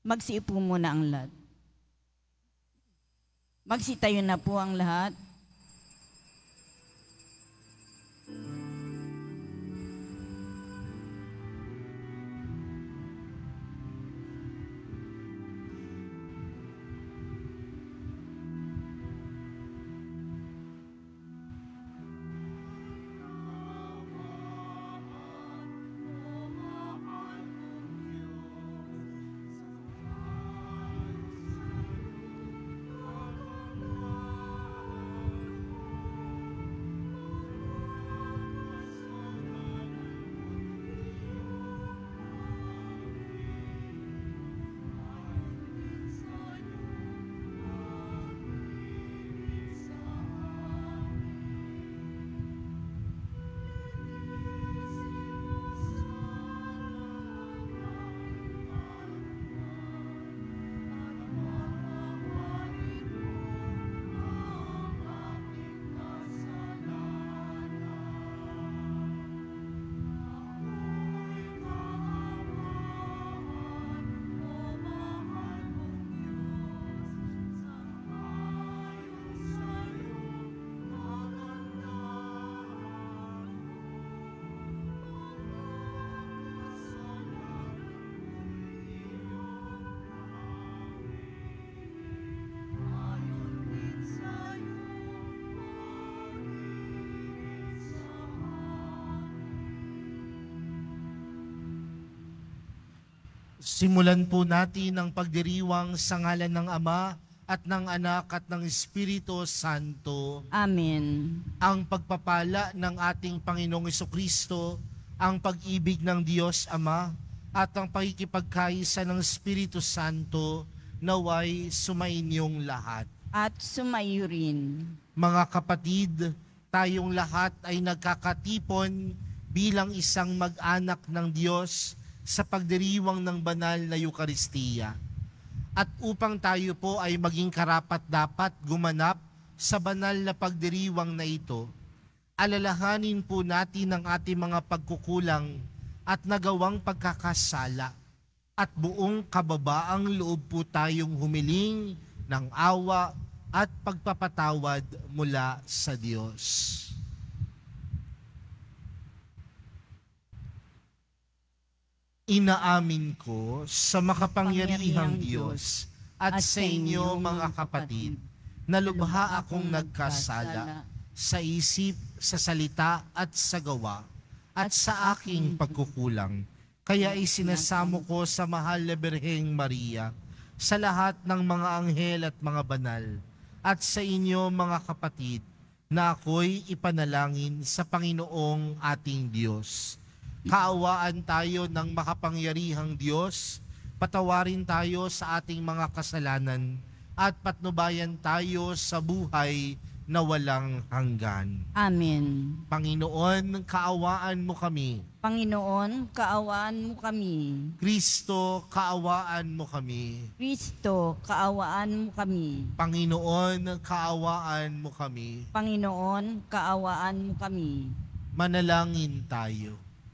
Magsiupo muna ang lahat. Magsitayo na po ang lahat. Simulan po natin ang pagdiriwang sa ngalan ng Ama at ng Anak at ng Espiritu Santo. Amen. Ang pagpapala ng ating Panginoong Jesucristo, ang pag-ibig ng Diyos Ama at ang pakikipagkaisa ng Espiritu Santo naway sumainyong lahat. At sumayo rin. Mga kapatid, tayong lahat ay nagkakatipon bilang isang mag-anak ng Diyos sa pagdiriwang ng banal na Eukaristiya. At upang tayo po ay maging karapat-dapat gumanap sa banal na pagdiriwang na ito, alalahanin po natin ang ating mga pagkukulang at nagawang pagkakasala at buong kababaang loob po tayong humiling ng awa at pagpapatawad mula sa Diyos. Inaamin ko sa makapangyarihang Diyos at sa inyo mga kapatid na lubha akong nagkasala sa isip, sa salita at sa gawa at sa aking pagkukulang. Kaya isinasamo ko sa mahal na Birheng Maria, sa lahat ng mga anghel at mga banal, at sa inyo mga kapatid na ako'y ipanalangin sa Panginoong ating Diyos. Kaawaan tayo ng makapangyarihang Diyos, patawarin tayo sa ating mga kasalanan, at patnubayan tayo sa buhay na walang hanggan. Amen. Panginoon, kaawaan mo kami. Panginoon, kaawaan mo kami. Kristo, kaawaan mo kami. Kristo, kaawaan mo kami. Panginoon, kaawaan mo kami. Panginoon, kaawaan mo kami. Manalangin tayo.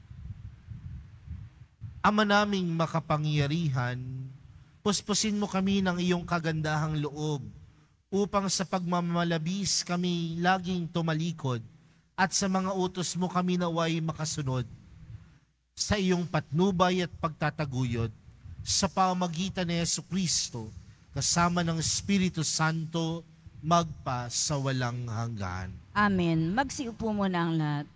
Ama naming makapangyarihan, puspusin mo kami ng iyong kagandahang loob upang sa pagmamalabis kami laging tumalikod at sa mga utos mo kami naway makasunod sa iyong patnubay at pagtataguyod sa pamamagitan ni Jesucristo kasama ng Espiritu Santo magpa sa walang hanggan. Amen. Magsiupo muna ang lahat.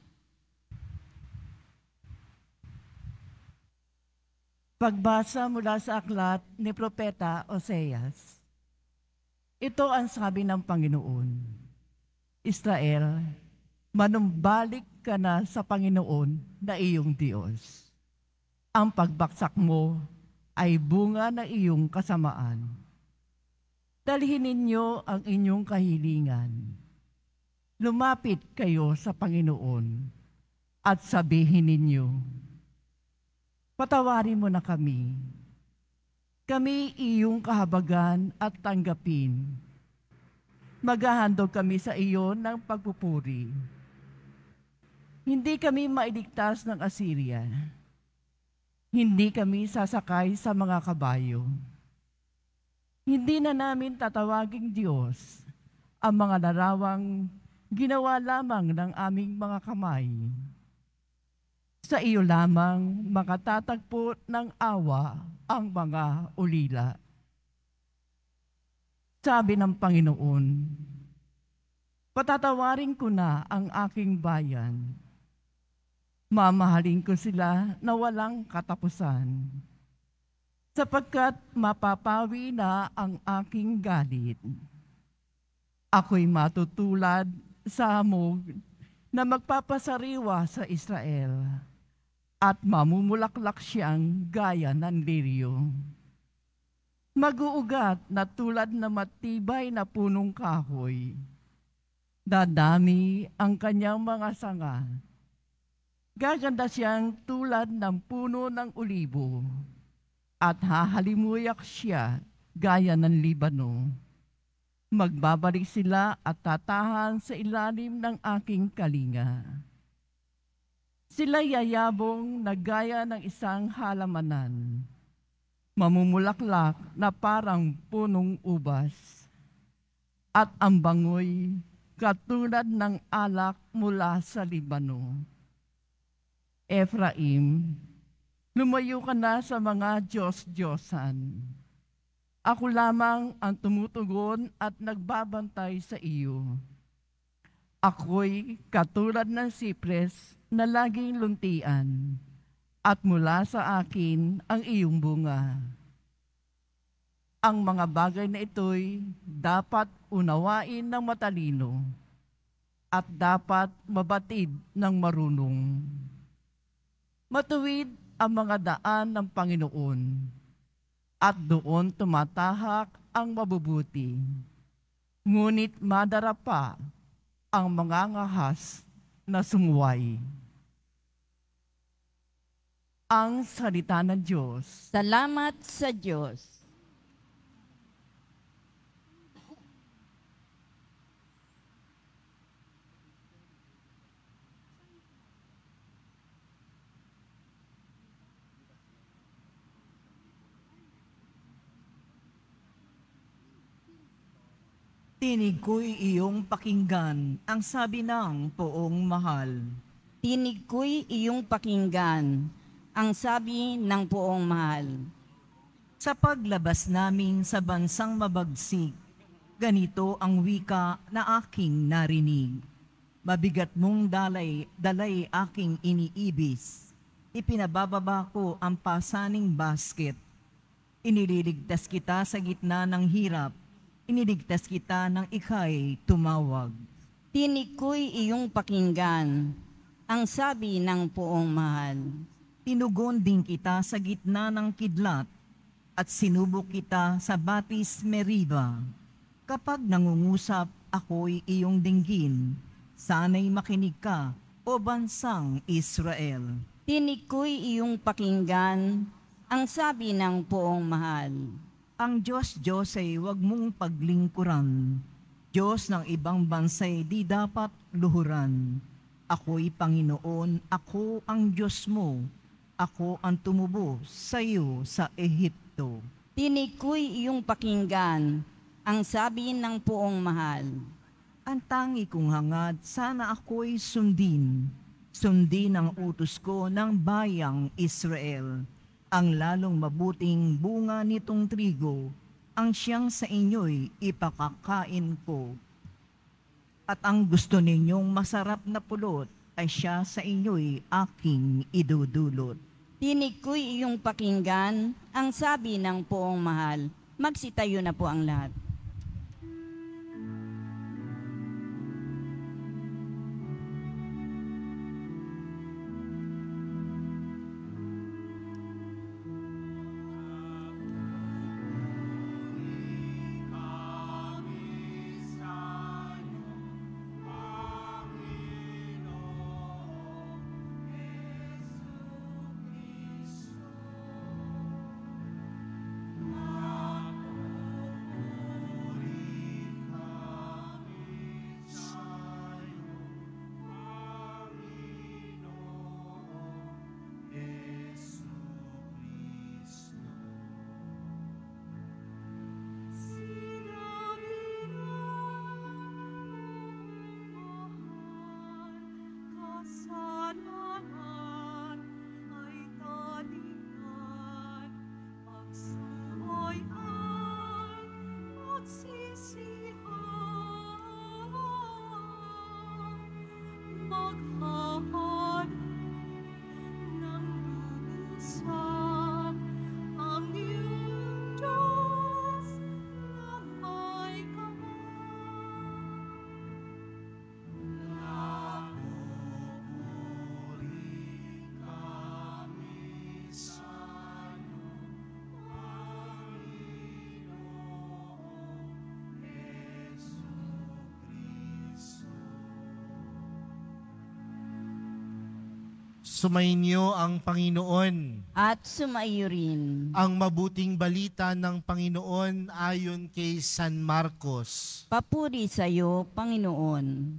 Pagbasa mula sa aklat ni Propeta Oseas. Ito ang sabi ng Panginoon, Israel, manumbalik ka na sa Panginoon na iyong Diyos. Ang pagbaksak mo ay bunga ng iyong kasamaan. Dalhin ninyo ang inyong kahilingan. Lumapit kayo sa Panginoon at sabihin ninyo, patawarin mo na kami. Kami iyong kahabagan at tanggapin. Maghahandog kami sa iyo ng pagpupuri. Hindi kami mailigtas ng Assyria. Hindi kami sasakay sa mga kabayo. Hindi na namin tatawaging Diyos ang mga larawang ginawa lamang ng aming mga kamay. Sa iyo lamang makatatagpo ng awa ang mga ulila. Sabi ng Panginoon, patatawarin ko na ang aking bayan. Mamahalin ko sila na walang katapusan, sapagkat mapapawi na ang aking galit. Ako'y matutulad sa hamog na magpapasariwa sa Israel at mamumulaklak siyang gaya ng liryo. Mag-uugat na tulad na matibay na punong kahoy. Dadami ang kanyang mga sanga. Gaganda siyang tulad ng puno ng olibo at hahalimuyak siya gaya ng Libano. Magbabalik sila at tatahan sa ilalim ng aking kalinga. Sila yayabong na gaya ng isang halamanan, mamumulaklak na parang punong ubas, at ang bangoy katulad ng alak mula sa Libano. Ephraim, lumayo ka na sa mga Diyos-Diyosan. Ako lamang ang tumutugon at nagbabantay sa iyo. Ako'y katulad ng sipres na laging luntian, at mula sa akin ang iyong bunga. Ang mga bagay na ito'y dapat unawain ng matalino at dapat mabatid ng marunong. Matuwid ang mga daan ng Panginoon, at doon tumatahak ang mabubuti. Ngunit madarapa ang mga ngahas na sumuway. Ang salita ng Diyos. Salamat sa Diyos. Tinig ko'y iyong pakinggan, ang sabi ng poong mahal. Tinig ko'y iyong pakinggan, ang sabi ng poong mahal. Sa paglabas namin sa bansang mabagsik, ganito ang wika na aking narinig. Mabigat mong dalay aking iniibis. Ipinabababa ko ang pasaning basket. Iniligtas kita sa gitna ng hirap. Iniligtas kita ng ika'y tumawag. Tinig ko'y iyong pakinggan, ang sabi ng poong mahal. Tinugon din kita sa gitna ng kidlat at sinubok kita sa Batis Meriba. Kapag nangungusap ako'y iyong dinggin, sana'y makinig ka, o bansang Israel. Tinig ko'y iyong pakinggan, ang sabi ng poong mahal. Ang Diyos ay huwag mong paglingkuran. Diyos ng ibang bansay di dapat luhuran. Ako'y Panginoon, ako ang Diyos mo. Ako ang tumubo sa iyo sa Ehipto. Tinig ko'y iyong pakinggan, ang sabi ng poong mahal. Ang tangi kong hangad, sana ako'y sundin. Sundin ang utos ko ng bayang Israel. Ang lalong mabuting bunga nitong trigo, ang siyang sa inyo'y ipakakain ko. At ang gusto ninyong masarap na pulot, ay siya sa inyo'y aking idudulot. Tinig ko'y iyong pakinggan, ang sabi ng poong mahal. Magsitayo na po ang lahat. minsan ang iyong Diyos na may Sumainyo ang Panginoon. At sumaiyo rin. Ang mabuting balita ng Panginoon ayon kay San Marcos. Papuri sa iyo, Panginoon.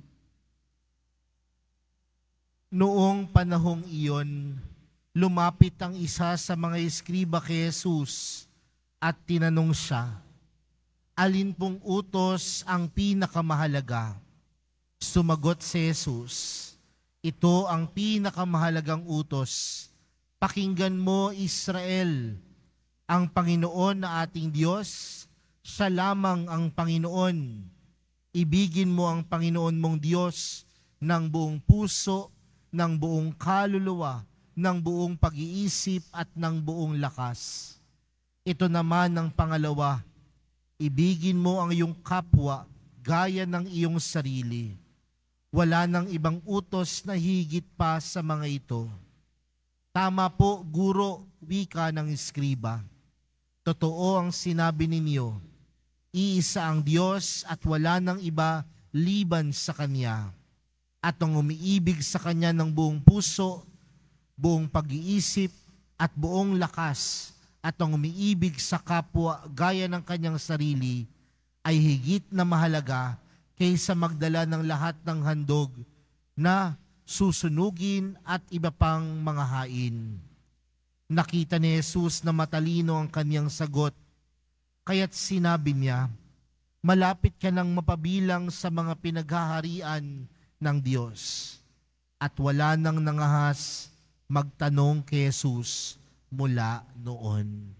Noong panahong iyon, lumapit ang isa sa mga eskriba kay Jesus at tinanong siya, alin pong utos ang pinakamahalaga? Sumagot si Jesus, ito ang pinakamahalagang utos. Pakinggan mo, Israel, ang Panginoon na ating Diyos, siya lamang ang Panginoon. Ibigin mo ang Panginoon mong Diyos ng buong puso, ng buong kaluluwa, ng buong pag-iisip at ng buong lakas. Ito naman ang pangalawa, ibigin mo ang iyong kapwa gaya ng iyong sarili. Wala nang ibang utos na higit pa sa mga ito. Tama po, guro, wika ng eskriba. Totoo ang sinabi ninyo, iisa ang Diyos at wala nang iba liban sa Kanya. At ang umiibig sa Kanya ng buong puso, buong pag-iisip at buong lakas, at ang umiibig sa kapwa gaya ng kanyang sarili, ay higit na mahalaga kaysa magdala ng lahat ng handog na susunugin at iba pang mga hain. Nakita ni Jesus na matalino ang kanyang sagot, kaya't sinabi niya, malapit ka nang mapabilang sa mga pinaghaharian ng Diyos. At wala nang nangahas magtanong kay Jesus mula noon.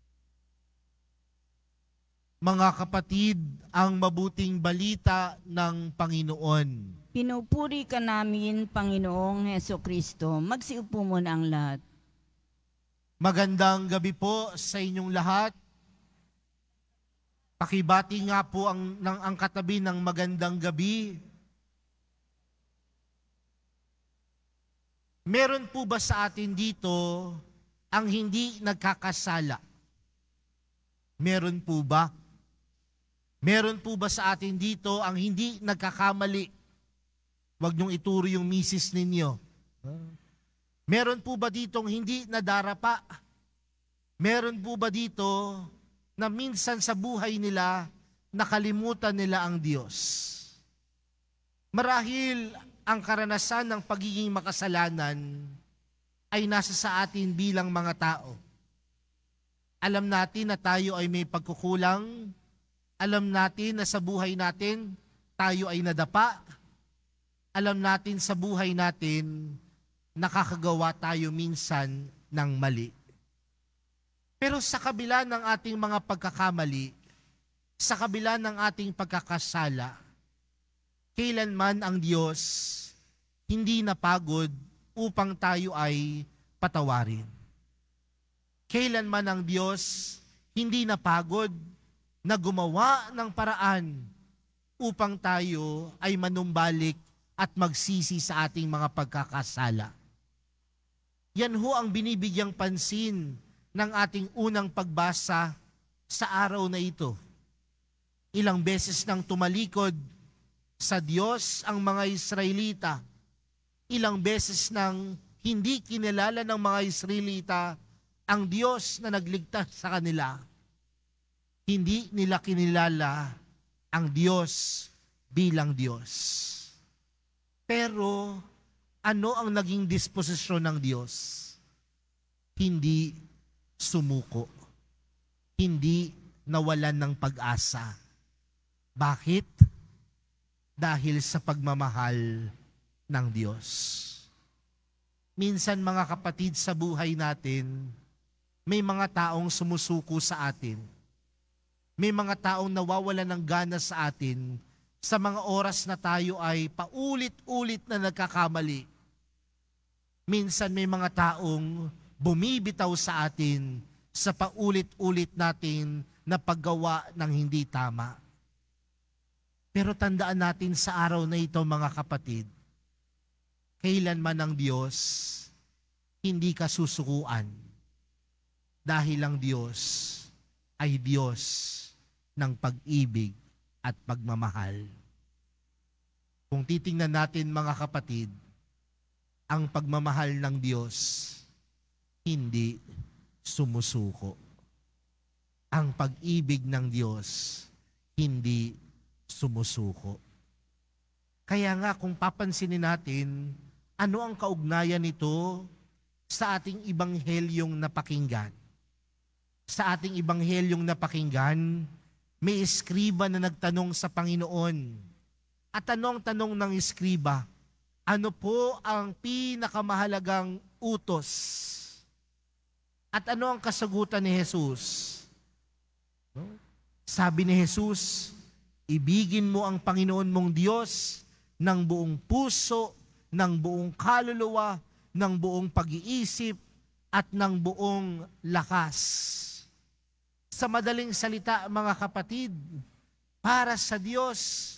Mga kapatid, ang mabuting balita ng Panginoon. Pinupuri ka namin, Panginoong Hesukristo. Magsiupo muna ang lahat. Magandang gabi po sa inyong lahat. Pakibati nga po ang katabi ng magandang gabi. Meron po ba sa atin dito ang hindi nagkakasala? Meron po ba? Meron po ba sa atin dito ang hindi nagkakamali? Huwag niyong ituro yung misis ninyo. Meron po ba ditong hindi nadarapa? Meron po ba dito na minsan sa buhay nila nakalimutan nila ang Diyos? Marahil ang karanasan ng pagiging makasalanan ay nasa sa atin bilang mga tao. Alam natin na tayo ay may pagkukulang. Alam natin na sa buhay natin, tayo ay nadapa. Alam natin sa buhay natin, nakakagawa tayo minsan ng mali. Pero sa kabila ng ating mga pagkakamali, sa kabila ng ating pagkakasala, kailanman ang Diyos hindi napagod upang tayo ay patawarin. Kailanman ang Diyos hindi napagod na gumawa ng paraan upang tayo ay manumbalik at magsisi sa ating mga pagkakasala. Yan ho ang binibigyang pansin ng ating unang pagbasa sa araw na ito. Ilang beses nang tumalikod sa Diyos ang mga Israelita. Ilang beses nang hindi kinilala ng mga Israelita ang Diyos na nagligtas sa kanila. Hindi nila kinilala ang Diyos bilang Diyos. Pero ano ang naging disposisyon ng Diyos? Hindi sumuko. Hindi nawalan ng pag-asa. Bakit? Dahil sa pagmamahal ng Diyos. Minsan mga kapatid sa buhay natin, may mga taong sumusuko sa atin. May mga taong nawawalan ng gana sa atin sa mga oras na tayo ay paulit-ulit na nagkakamali. Minsan may mga taong bumibitaw sa atin sa paulit-ulit natin na paggawa ng hindi tama. Pero tandaan natin sa araw na ito, mga kapatid, kailanman ang Diyos hindi ka susukuan dahil ang Diyos ay Diyos ng pag-ibig at pagmamahal. Kung titingnan natin, mga kapatid, ang pagmamahal ng Diyos hindi sumusuko. Ang pag-ibig ng Diyos hindi sumusuko. Kaya nga kung papansinin natin, ano ang kaugnayan nito sa ating ibanghelyong napakinggan? Sa ating ibanghelyong napakinggan, may eskriba na nagtanong sa Panginoon. At ano ang tanong ng eskriba? Ano po ang pinakamahalagang utos? At ano ang kasagutan ni Jesus? Sabi ni Jesus, ibigin mo ang Panginoon mong Diyos ng buong puso, ng buong kaluluwa, ng buong pag-iisip, at ng buong lakas. Sa madaling salita, mga kapatid, para sa Diyos,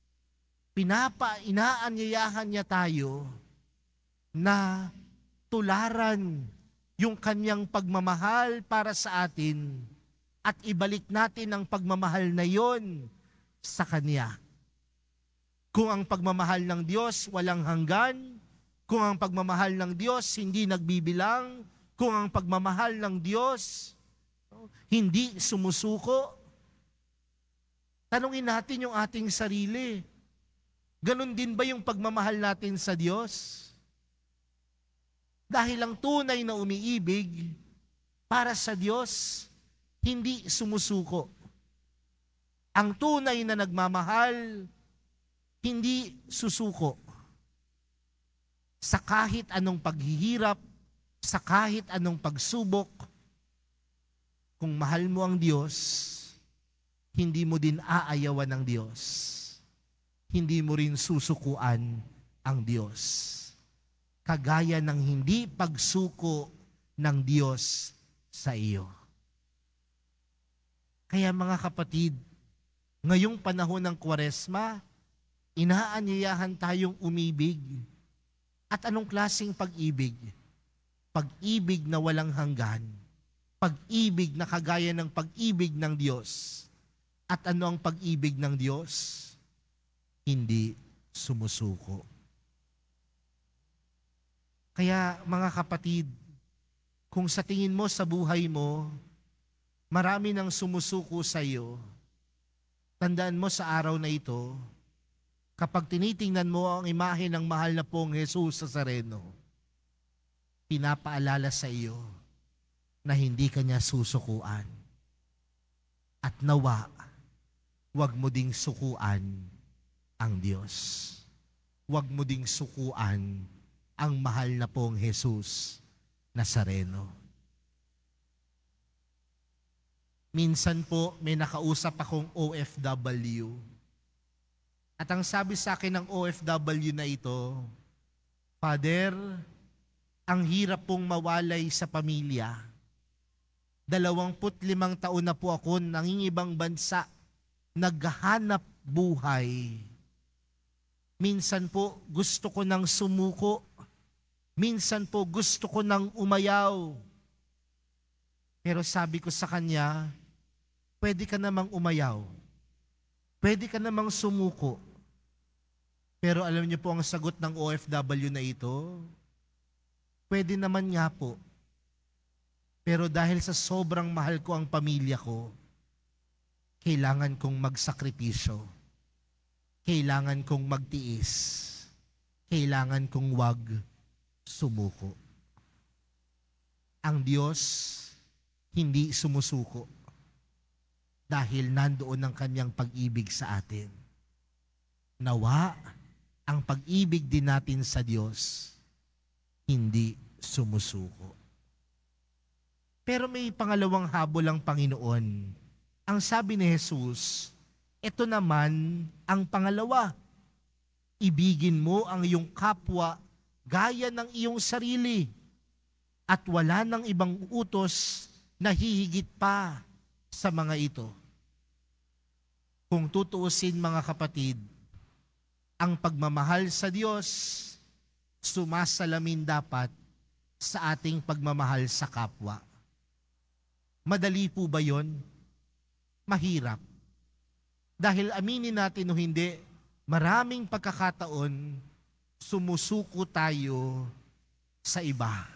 inaanyayahan niya tayo na tularan yung kanyang pagmamahal para sa atin at ibalik natin ang pagmamahal na yon sa Kanya. Kung ang pagmamahal ng Diyos walang hanggan, kung ang pagmamahal ng Diyos hindi nagbibilang, kung ang pagmamahal ng Diyos hindi sumusuko, tanungin natin yung ating sarili. Ganon din ba yung pagmamahal natin sa Diyos? Dahil ang tunay na umiibig para sa Diyos, hindi sumusuko. Ang tunay na nagmamahal, hindi susuko. Sa kahit anong paghihirap, sa kahit anong pagsubok, kung mahal mo ang Diyos, hindi mo din aayawan ng Diyos. Hindi mo rin susukuan ang Diyos. Kagaya ng hindi pagsuko ng Diyos sa iyo. Kaya mga kapatid, ngayong panahon ng Kwaresma, inaanyayahan tayong umibig. At anong klaseng pag-ibig? Pag-ibig na walang hanggan. Pag-ibig na kagaya ng pag-ibig ng Diyos. At ano ang pag-ibig ng Diyos? Hindi sumusuko. Kaya mga kapatid, kung sa tingin mo sa buhay mo, marami nang sumusuko sa iyo, tandaan mo sa araw na ito, kapag tinitingnan mo ang imahe ng mahal na pong Jesus Nazareno, pinapaalala sa iyo na hindi ka niya susukuan. At nawa, huwag mo ding sukuan ang Diyos. Huwag mo ding sukuan ang mahal na pong Jesus Nazareno. Minsan po may nakausap akong OFW. At ang sabi sa akin ng OFW na ito, Father, ang hirap pong mawalay sa pamilya. 25 taon na po ako nangingibang bansa, naghahanap buhay. Minsan po gusto ko nang sumuko. Minsan po gusto ko nang umayaw. Pero sabi ko sa kanya, pwede ka namang umayaw. Pwede ka namang sumuko. Pero alam niyo po ang sagot ng OFW na ito? Pwede naman nga po. Pero dahil sa sobrang mahal ko ang pamilya ko, kailangan kong magsakripisyo. Kailangan kong magtiis. Kailangan kong wag sumuko. Ang Diyos hindi sumusuko dahil nandoon ang kanyang pag-ibig sa atin. Nawa, ang pag-ibig din natin sa Diyos hindi sumusuko. Pero may pangalawang habol ang Panginoon. Ang sabi ni Jesus, ito naman ang pangalawa. Ibigin mo ang iyong kapwa gaya ng iyong sarili. at wala ng ibang utos na hihigit pa sa mga ito. Kung tutuusin mga kapatid, ang pagmamahal sa Diyos sumasalamin dapat sa ating pagmamahal sa kapwa. Madali po ba yon? Mahirap. Dahil aminin natin o hindi, maraming pagkakataon sumusuko tayo sa iba.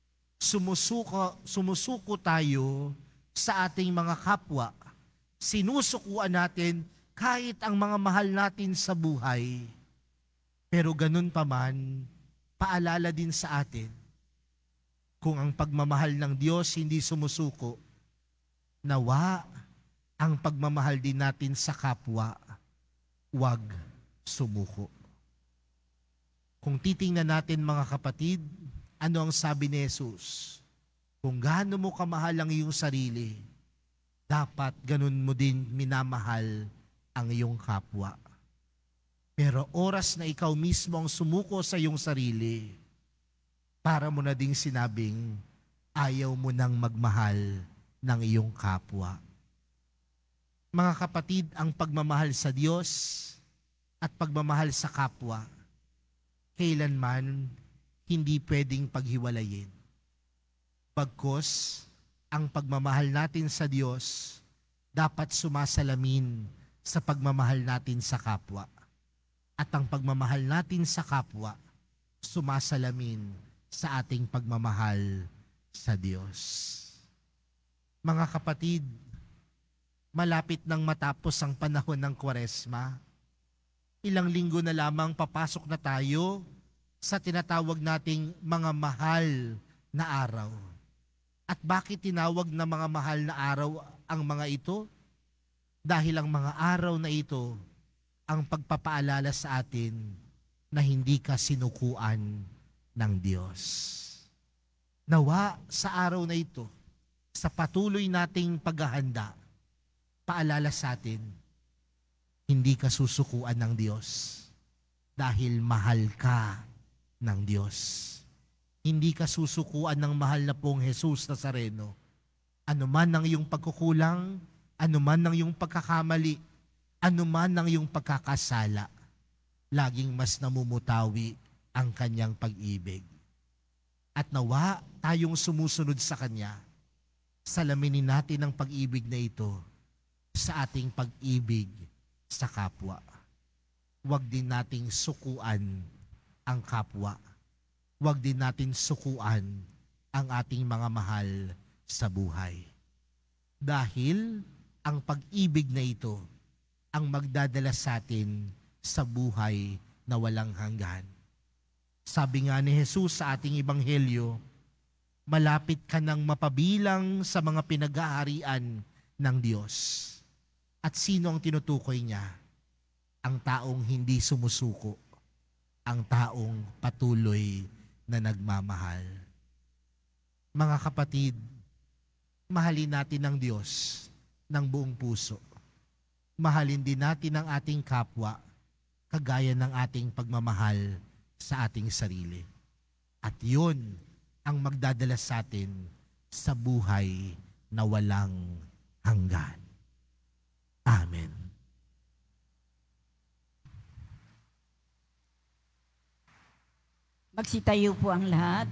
Sumusuko tayo sa ating mga kapwa. Sinusukuan natin kahit ang mga mahal natin sa buhay. Pero ganun pa man, paalala din sa atin, kung ang pagmamahal ng Diyos hindi sumusuko, nawa ang pagmamahal din natin sa kapwa, huwag sumuko. Kung titingnan natin mga kapatid, ano ang sabi ni Jesus? Kung gaano mo kamahal ang iyong sarili, dapat ganun mo din minamahal ang iyong kapwa. Pero oras na ikaw mismo ang sumuko sa iyong sarili, para mo na ding sinabing ayaw mo nang magmahal ng iyong kapwa. Mga kapatid, ang pagmamahal sa Diyos at pagmamahal sa kapwa, kailanman hindi pwedeng paghiwalayin. Bagkus, ang pagmamahal natin sa Diyos dapat sumasalamin sa pagmamahal natin sa kapwa. At ang pagmamahal natin sa kapwa, sumasalamin sa ating pagmamahal sa Diyos. Mga kapatid, malapit nang matapos ang panahon ng Kwaresma. Ilang linggo na lamang papasok na tayo sa tinatawag nating mga mahal na araw. At bakit tinawag na mga mahal na araw ang mga ito? Dahil ang mga araw na ito ang pagpapaalala sa atin na hindi ka sinukuan ng Diyos. Nawa sa araw na ito, sa patuloy nating paghahanda, paalala sa atin, hindi ka susukuan ng Diyos dahil mahal ka ng Diyos. Hindi ka susukuan ng mahal na pong Jesus Nazareno. Ano man ang iyong pagkukulang, ano man ang iyong pagkakamali, ano man ang iyong pagkakasala, laging mas namumutawi ang kanyang pag-ibig. At nawa tayong sumusunod sa kanya, salaminin natin ang pag-ibig na ito sa ating pag-ibig sa kapwa. Huwag din nating sukuan ang kapwa. Huwag din natin sukuan ang ating mga mahal sa buhay. Dahil ang pag-ibig na ito ang magdadala sa atin sa buhay na walang hanggan. Sabi nga ni Jesus sa ating ebanghelyo, malapit ka nang mapabilang sa mga pinag-aarian ng Diyos. At sino ang tinutukoy niya? Ang taong hindi sumusuko, ang taong patuloy na nagmamahal. Mga kapatid, mahalin natin ang Diyos ng buong puso. Mahalin din natin ang ating kapwa, kagaya ng ating pagmamahal sa ating sarili. At yun ang magdadala sa atin sa buhay na walang hanggan. Amen. Magsitayo po ang lahat.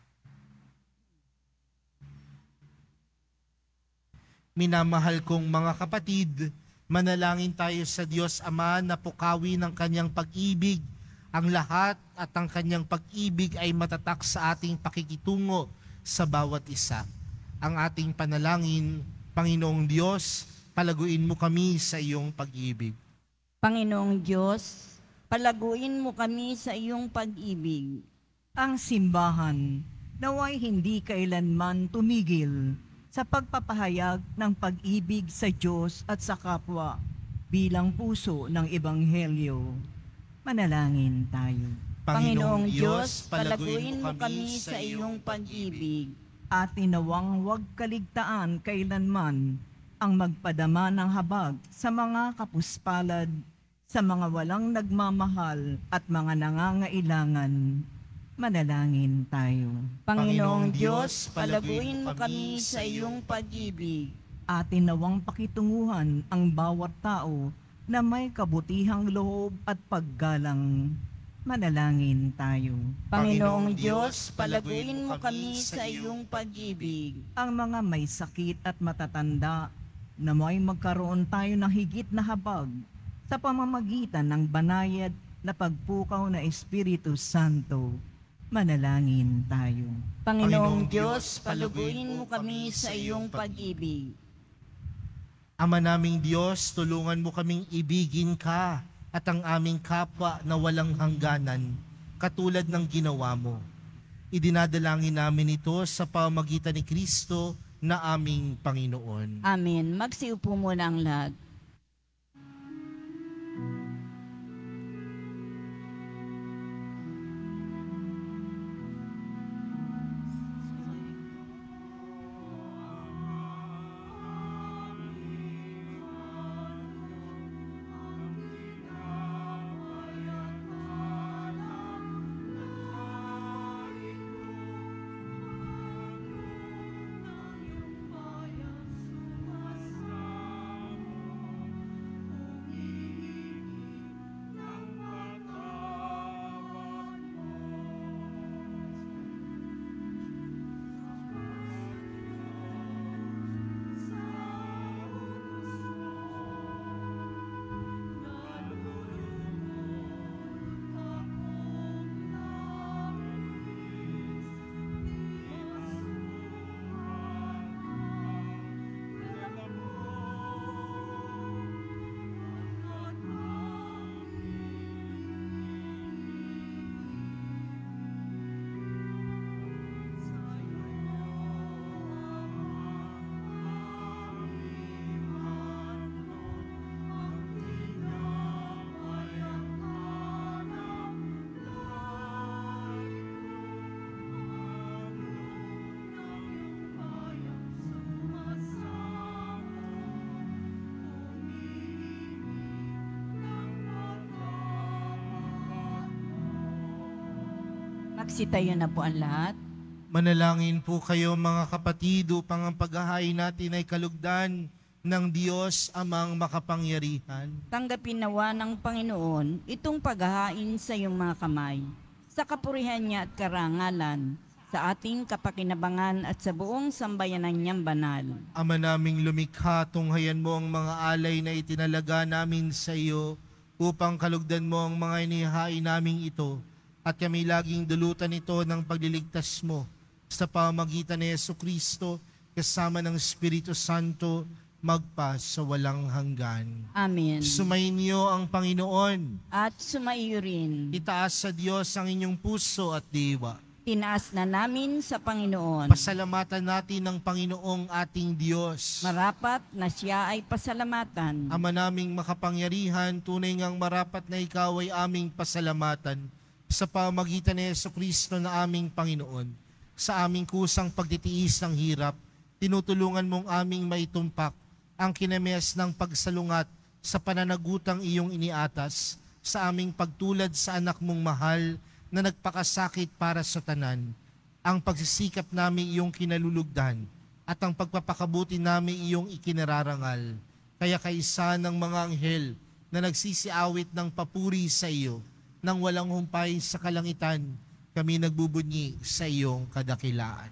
Minamahal kong mga kapatid, manalangin tayo sa Diyos Ama na pukawi ng kanyang pag-ibig ang lahat at ang kanyang pag-ibig ay matatak sa ating pakikitungo sa bawat isa. Ang ating panalangin, Panginoong Diyos, palaguin mo kami sa iyong pag-ibig. Panginoong Diyos, palaguin mo kami sa iyong pag-ibig. Ang simbahan naway hindi kailanman tumigil sa pagpapahayag ng pag-ibig sa Diyos at sa kapwa bilang puso ng Ebanghelyo. Manalangin tayo. Panginoong Diyos, palaguin mo kami sa iyong pag-ibig. At tinawang huwag kaligtaan kailanman ang magpadama ng habag sa mga kapuspalad, sa mga walang nagmamahal at mga nangangailangan. Manalangin tayo. Panginoong Diyos, palaguin mo kami sa iyong pag-ibig. Atin nawang pakitunguhan ang bawat tao na may kabutihang loob at paggalang. Manalangin tayo. Panginoong Diyos, palaguin mo kami sa iyong pag-ibig. Ang mga may sakit at matatanda na may magkaroon tayo ng higit na habag sa pamamagitan ng banayad na pagpukaw na Espiritu Santo. Manalangin tayo. Panginoong Diyos, palaguin mo kami sa iyong pag-ibig. Ama naming Diyos, tulungan mo kaming ibigin ka at ang aming kapwa na walang hangganan, katulad ng ginawa mo. Idinadalangin namin ito sa pamamagitan ni Kristo na aming Panginoon. Amen. Magsiupo muna ang lahat. Magsitayo na po ang lahat. Manalangin po kayo mga kapatid upang ang paghahain natin ay kalugdan ng Diyos amang makapangyarihan. Tanggapin nawa ng Panginoon itong paghahain sa iyong mga kamay, sa kapurihan niya at karangalan, sa ating kapakinabangan at sa buong sambayanan niyang banal. Ama naming lumikha, tunghayan mo ang mga alay na itinalaga namin sa iyo upang kalugdan mo ang mga inihain naming ito at kami laging dulutan ito ng pagliligtas mo sa pamamagitan ni Jesucristo kasama ng Espiritu Santo magpa sa walang hanggan. Amen. Sumainyo ang Panginoon. At sumaiyo rin. Itaas sa Diyos ang inyong puso at diwa. Tinaas na namin sa Panginoon. Pasalamatan natin ang Panginoong ating Diyos. Marapat na siya ay pasalamatan. Ama naming makapangyarihan, tunay ngang marapat na ikaw ay aming pasalamatan sa pamamagitan ni Jesucristo na aming Panginoon. Sa aming kusang pagtitiis ng hirap, tinutulungan mong aming maitumpak ang kinames ng pagsalungat sa pananagutang iyong iniatas sa aming pagtulad sa anak mong mahal na nagpakasakit para sa tanan. Ang pagsisikap namin iyong kinalulugdan at ang pagpapakabuti namin iyong ikinararangal. Kaya kaisa ng mga anghel na nagsisiawit ng papuri sa iyo, nang walang humpay sa kalangitan, kami nagbubunyi sa iyong kadakilaan.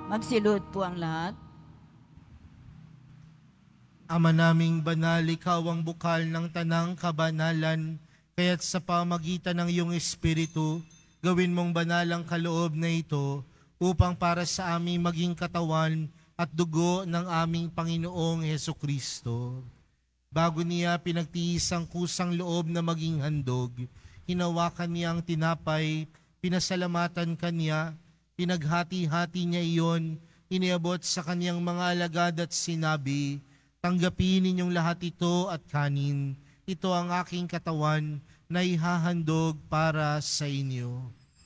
Magsilod po ang lahat. Ama naming banal, ikaw ang bukal ng tanang kabanalan, kaya't sa pamagitan ng iyong Espiritu, gawin mong banal ang kaloob na ito, upang para sa aming maging katawan at dugo ng aming Panginoong Hesukristo. Bago niya pinagtiis ang kusang loob na maging handog, hinawakan niya ang tinapay, pinasalamatan kanya, pinaghati-hati niya iyon, iniabot sa kanyang mga alagad at sinabi, "Tanggapin ninyong lahat ito at kanin. Ito ang aking katawan na ihahandog para sa inyo."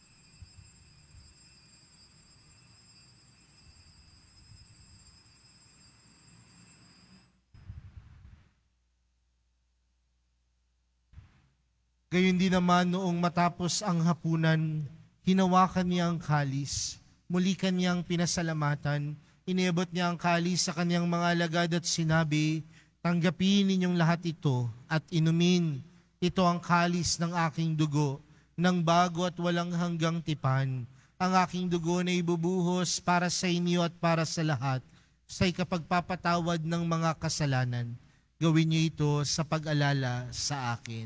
Gayon din naman noong matapos ang hapunan, hinawakan niya ang kalis, muli kanyang pinasalamatan, iniabot niya ang kalis sa kanyang mga alagad at sinabi, "Tanggapin ninyong lahat ito at inumin. Ito ang kalis ng aking dugo, ng bago at walang hanggang tipan. Ang aking dugo na ibubuhos para sa inyo at para sa lahat, sa ikapagpapatawad ng mga kasalanan. Gawin niyo ito sa pag-alala sa akin."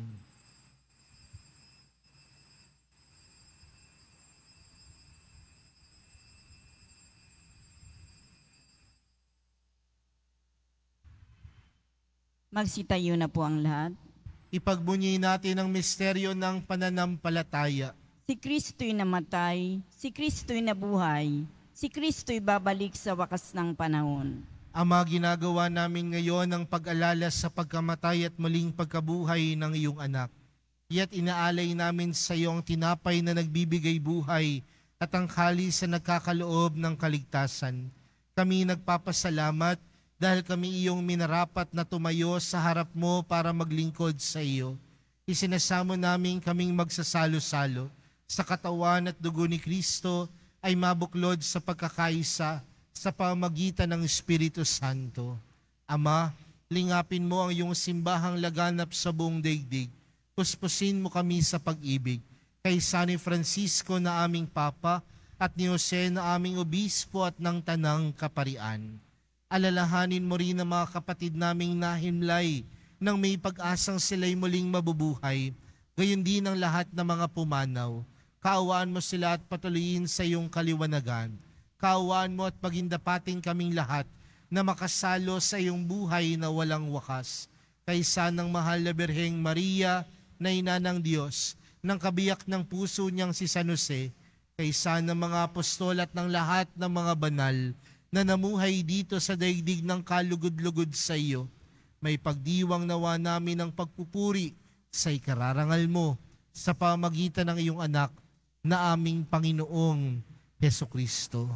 Magsitayo na po ang lahat. Ipagbunyi natin ang misteryo ng pananampalataya. Si Kristo'y namatay, si Kristo'y nabuhay, si Kristo'y babalik sa wakas ng panahon. Ama, ginagawa namin ngayon ang pag-alala sa pagkamatay at muling pagkabuhay ng iyong anak. Yet inaalay namin sa iyo ang tinapay na nagbibigay buhay at ang kalis na nagkakaloob ng kaligtasan. Kami nagpapasalamat dahil kami iyong minarapat na tumayo sa harap mo para maglingkod sa iyo. Isinasamo namin kaming magsasalo-salo sa katawan at dugo ni Kristo ay mabuklod sa pagkakaisa sa pamagitan ng Espiritu Santo. Ama, lingapin mo ang iyong simbahang laganap sa buong daigdig. Puspusin mo kami sa pag-ibig. Kay San Francisco na aming Papa at ni Jose na aming Obispo at ng Tanang Kaparian. Alalahanin mo rin ang mga kapatid naming nahimlay nang may pag-asang sila'y muling mabubuhay. Gayon din ang lahat ng mga pumanaw. Kaawaan mo sila at patuloyin sa iyong kaliwanagan. Kaawaan mo at pagindapating kaming lahat na makasalo sa iyong buhay na walang wakas. Kaysa ng mahal na Birheng Maria na ina ng Diyos, ng kabiyak ng puso niyang si San Jose, kaysa ng mga apostol at ng lahat ng mga banal na namuhay dito sa daigdig ng kalugod-lugod sa iyo, may pagdiwang nawa namin ang pagpupuri sa ikararangal mo sa pamagitan ng iyong anak na aming Panginoong Hesukristo.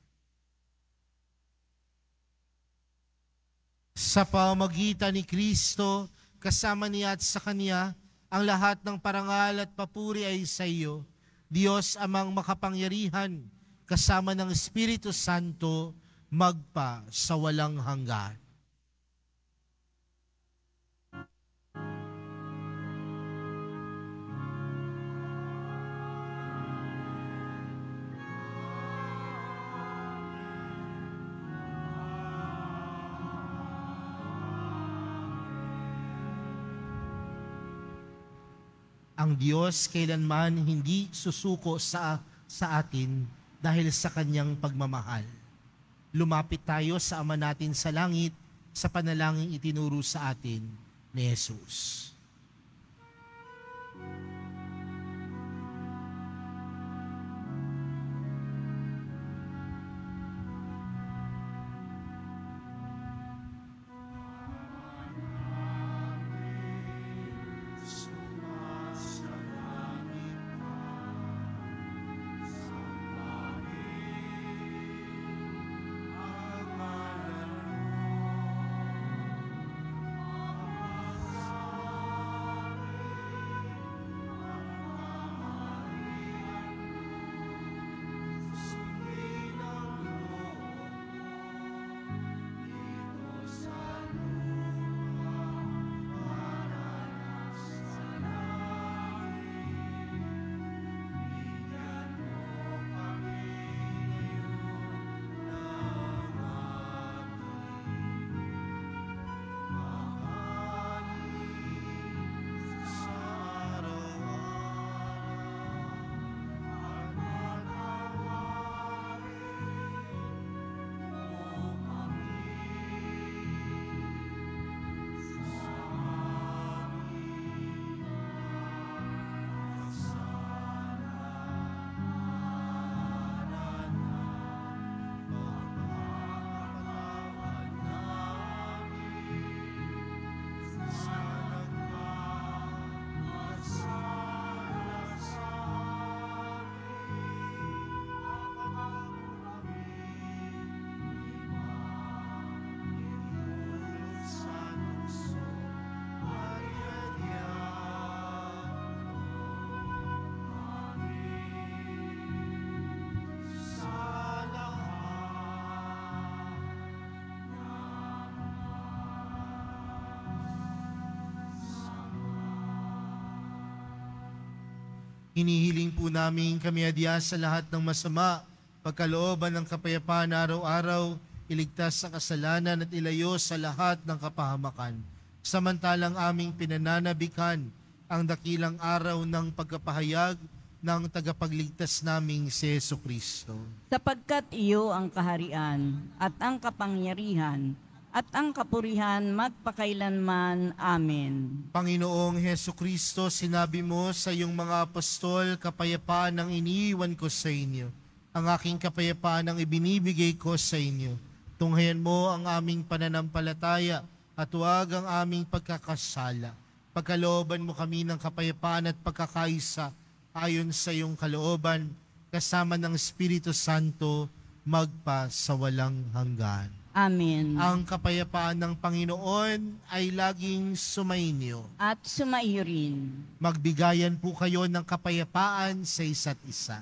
Sa pamagitan ni Kristo, kasama niya at sa Kanya, ang lahat ng parangal at papuri ay sa iyo, Diyos amang makapangyarihan, kasama ng Espiritu Santo, magpa sa walang hanggan. Ang Diyos kailanman hindi susuko sa atin dahil sa kanyang pagmamahal. Lumapit tayo sa Ama natin sa langit sa panalangin itinuro sa atin ni Jesus. Hinihiling po namin kami adya sa lahat ng masama, pagkalooban ng kapayapaan araw-araw, iligtas sa kasalanan at ilayo sa lahat ng kapahamakan. Samantalang aming pinananabikan ang dakilang araw ng pagkapahayag ng tagapagligtas naming si Jesucristo. Sapagkat iyo ang kaharian at ang kapangyarihan at ang kapurihan magpakailanman. Amen. Panginoong Jesucristo, sinabi mo sa iyong mga apostol, kapayapaan ang iniiwan ko sa inyo. Ang aking kapayapaan ang ibinibigay ko sa inyo. Tunghayan mo ang aming pananampalataya at huwag ang aming pagkakasala. Pagkalooban mo kami ng kapayapaan at pagkakaisa ayon sa iyong kalooban, kasama ng Espiritu Santo, magpa sa walang hanggan. Amen. Ang kapayapaan ng Panginoon ay laging sumainyo. At sumaiyo rin. Magbigayan po kayo ng kapayapaan sa isa't isa.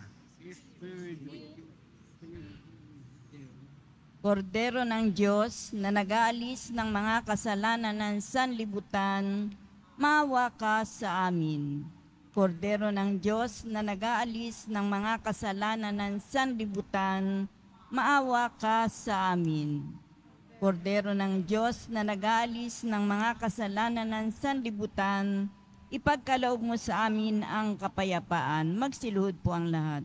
Kordero ng Diyos na nag-aalis ng mga kasalanan ng sanlibutan, maawa ka sa amin. Kordero ng Diyos na nag-aalis ng mga kasalanan ng sanlibutan, maawa ka sa amin. Kordero ng Diyos na nag-aalis ng mga kasalanan ng sanlibutan, ipagkaloob mo sa amin ang kapayapaan. Magsiluhod po ang lahat.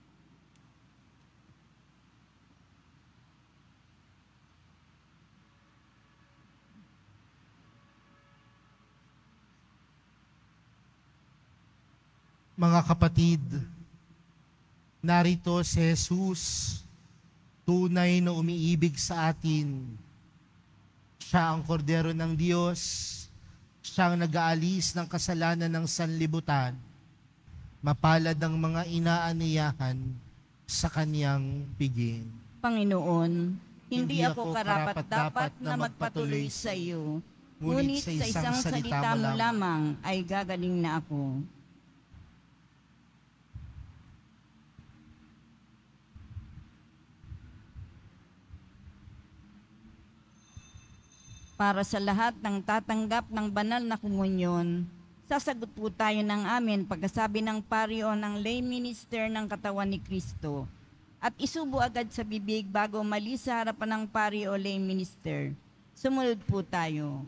Mga kapatid, narito si Jesus, tunay na umiibig sa atin. Siya ang kordero ng Diyos, siya ang nag-aalis ng kasalanan ng sanlibutan. Mapalad ang mga inaaniyahan sa kaniyang piging. Panginoon, hindi ako karapat-dapat na magpatuloy sa iyo, ngunit sa isang salita mo lamang ay gagaling na ako. Para sa lahat ng tatanggap ng banal na komunyon, sasagot po tayo ng amin pagkasabi ng pario ng lay minister ng katawan ni Kristo at isubo agad sa bibig bago umalis sa harapan ng pario o lay minister. Sumunod po tayo.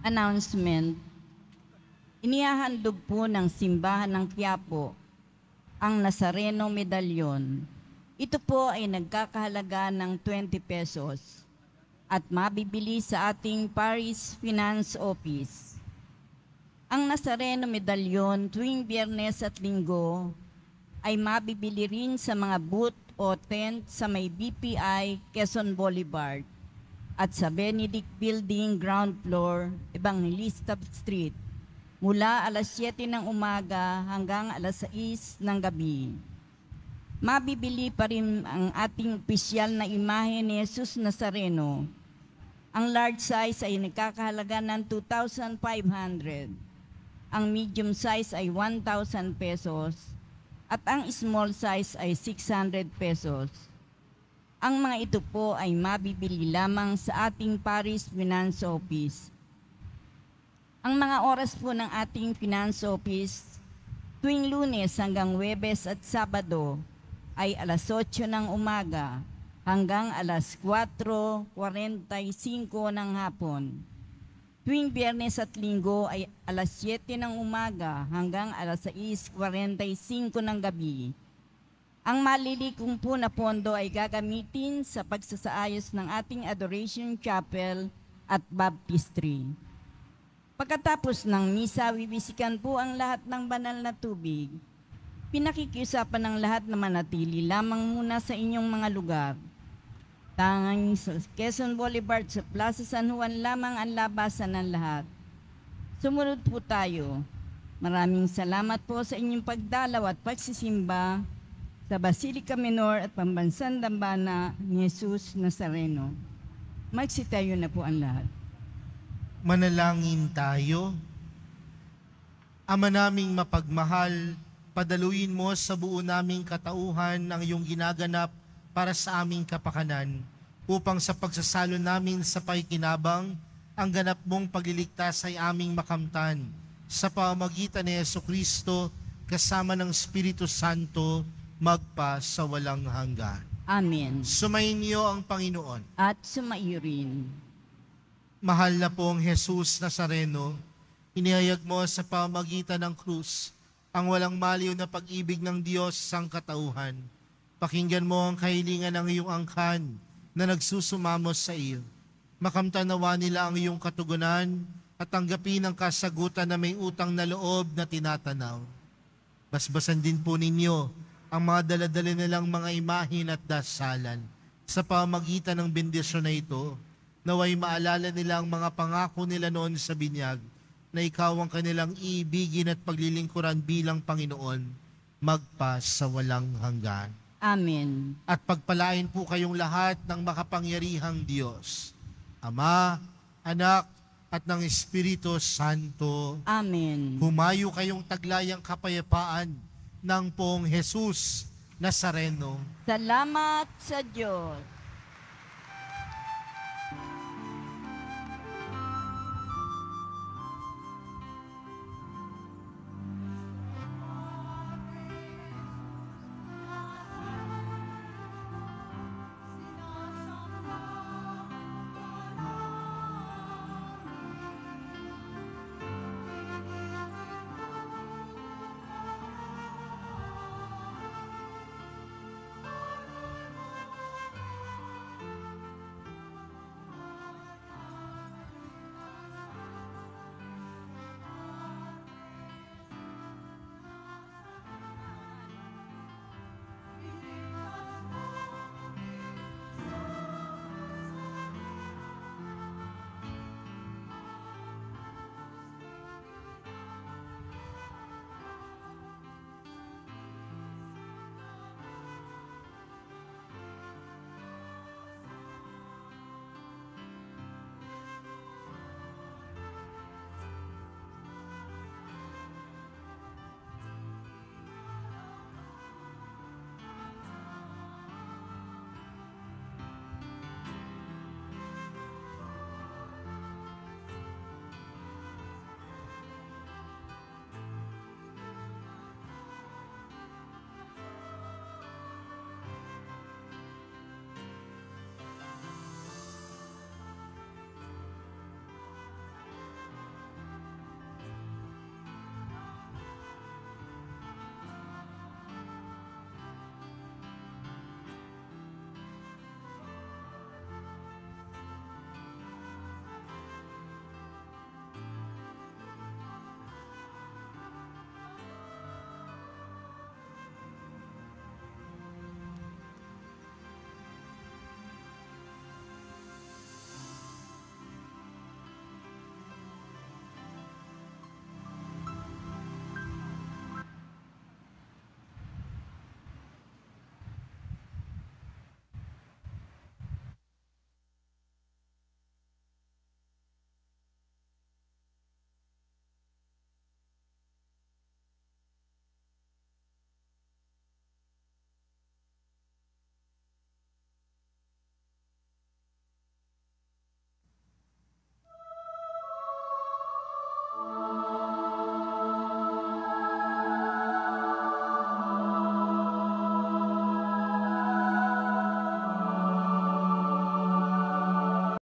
Announcement. Inihahandog po ng Simbahan ng Quiapo ang Nazareno Medalyon. Ito po ay nagkakahalaga ng 20 pesos at mabibili sa ating Parish Finance Office. Ang Nazareno Medalyon tuwing Biyernes at Linggo ay mabibili rin sa mga booth o tent sa may BPI Quezon Boulevard at sa Benedict Building Ground Floor, Evangelista Street, mula alas 7 ng umaga hanggang alas 6 ng gabi. Mabibili pa rin ang ating opisyal na imahe ni Jesus Nazareno. Ang large size ay nagkakahalaga ng 2,500. Ang medium size ay 1,000 pesos at ang small size ay 600 pesos. Ang mga ito po ay mabibili lamang sa ating Parish Finance Office. Ang mga oras po ng ating Finance Office tuwing Lunes hanggang Huwebes at Sabado ay alas 8 ng umaga hanggang alas 4:45 ng hapon. Tuwing Biyernes at Linggo ay alas 7 ng umaga hanggang alas 6:45 ng gabi. Ang malilikong po na pondo ay gagamitin sa pagsasaayos ng ating Adoration Chapel at Baptistry. Pagkatapos ng misa, bibisikan po ang lahat ng banal na tubig. Pinakikiusapan ng lahat na manatili lamang muna sa inyong mga lugar. Tanging sa Quezon Boulevard sa Plaza San Juan lamang ang labasan ng lahat. Sumunod po tayo. Maraming salamat po sa inyong pagdalaw at pagsisimba sa Basilica Minor at Pambansang Dambana ni Jesus Nazareno. Magsitayo na po ang lahat. Manalangin tayo. Ama naming mapagmahal, padaluin mo sa buo naming katauhan ang iyong ginaganap para sa aming kapakanan, upang sa pagsasalo namin sa pakikinabang, ang ganap mong pagliligtas ay aming makamtan sa pamamagitan ni Jesucristo kasama ng Espiritu Santo magpa sa walang hanggan. Amen. Sumainyo ang Panginoon. At sumaiyo rin. Mahal na pong Jesus Nazareno, inihayag mo sa pamamagitan ng krus ang walang maliw na pag-ibig ng Diyos sang katauhan. Pakinggan mo ang kahilingan ng iyong angkan na nagsusumamos sa iyo. Makamtanawa nila ang iyong katugunan at tanggapin ang kasagutan na may utang na loob na tinatanaw. Basbasan din po ninyo ang mga daladala nilang mga imahin at dasalan. Sa pamamagitan ng bendisyon na ito, naway maalala nila ang mga pangako nila noon sa binyag na ikaw ang kanilang iibigin at paglilingkuran bilang Panginoon magpa sa walang hanggan. Amen. At pagpalain po kayong lahat ng makapangyarihang Diyos, Ama, Anak, at ng Espiritu Santo. Amen. Humayo kayong taglayang kapayapaan ng Poong Jesus Nazareno. Salamat sa Diyos.